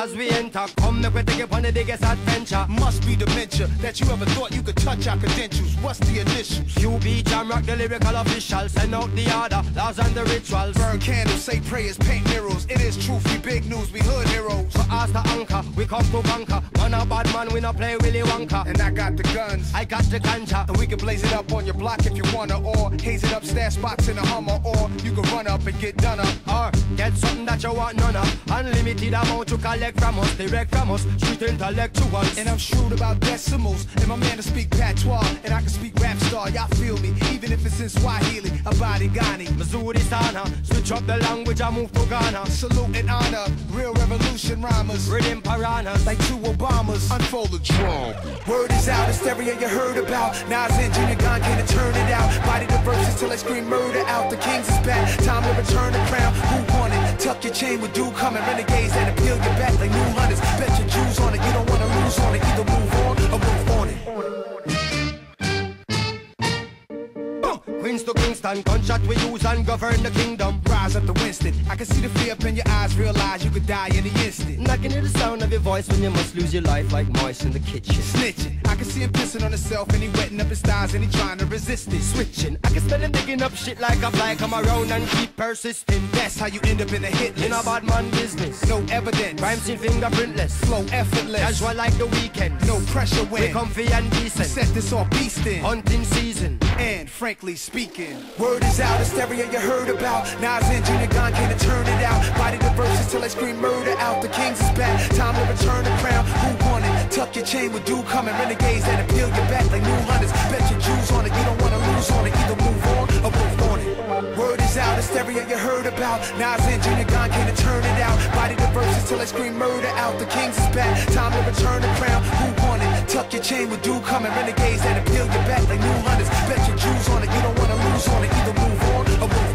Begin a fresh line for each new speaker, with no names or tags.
as we enter. Come make we take you on the biggest adventure.
Must be dementia that you ever thought you could touch our credentials. What's the initials?
QB Jam Rock, the lyrical official. Send out the order, laws and the rituals.
Burn candles, say prayers, paint murals. It is truth, we big news, we hood heroes.
For us the anchor, we come to conquer. Man a bad man, we not play Willy Wonka.
And I got the guns,
I got the ganja.
and we can blaze it up on your block if you wanna, or haze it up, stash spots in a Hummer, or you can run up and get done up,
or get something that you want none of. Unlimited amount to collect from us, direct from us, street intellectuals.
And I'm shrewd about decimals, and my man to speak patois, and I can speak rap star, y'all feel me, even if it's in Swahili, Abadi Ghani,
Missouri Sana, switch up the language, I move to Ghana.
Salute and honor, real revolution rhymers,
Rhythm piranhas,
like two Obamas, unfold the drum. Word is out, hysteria you heard about. Nas and Junior Gong can't turn it out. Body the verses till I scream murder out. The Kings is back, time to return the crown. Who won it? Tuck your chain with dew coming. Renegades that appeal your back like new hunters. Bet your Jews on it, you don't wanna lose on it. Either move on or move on it.
Queens to Kingston, gunshot we use and govern the kingdom.
Rise up to Winston, I can see the fear up in your eyes. Realize you could die in the instant.
I can hear the sound of your voice when you must lose your life like mice in the kitchen.
Snitching, I can see him pissing on himself and he wetting up his thighs and he trying to resist it.
Switching, I can smell him digging up shit like a fly. Come around and keep persisting.
That's how you end up in a hit list.
In a bad man business,
no evidence.
crime scene fingerprintless,
flow effortless,
casual like the weekend.
No pressure when
we comfy and decent.
Set this off beastin'.
Hunting season,
and frankly speaking, word is out, hysteria you heard about. Nas and Junior Gong can't turn it out. Body the verses till I scream murder out. The Kings is back, time to return the crown. Who won it? Tuck your chain with dew coming. Renegades that appeal your back like new hunters. Bet your Jews on it, you don't wanna lose on it. Either move on or move on it. Word is out, hysteria you heard about. Nas and Junior Gong can't turn it out. Body the verses till I scream murder out. The Kings is back, time to return the crown. Who won it? Tuck your chain with dew coming. Renegades that appeal your back like new hunters. Bet your Jews on it, you don't wanna lose on it. Either move on or move on.